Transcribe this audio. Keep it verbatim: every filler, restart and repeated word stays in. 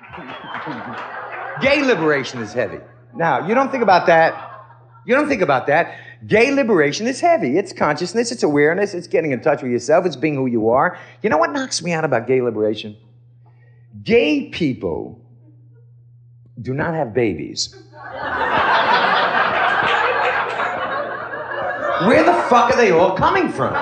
Gay liberation is heavy. Now, you don't think about that. You don't think about that. Gay liberation is heavy. It's consciousness, it's awareness, it's getting in touch with yourself, it's being who you are. You know what knocks me out about gay liberation? Gay people do not have babies. Where the fuck are they all coming from?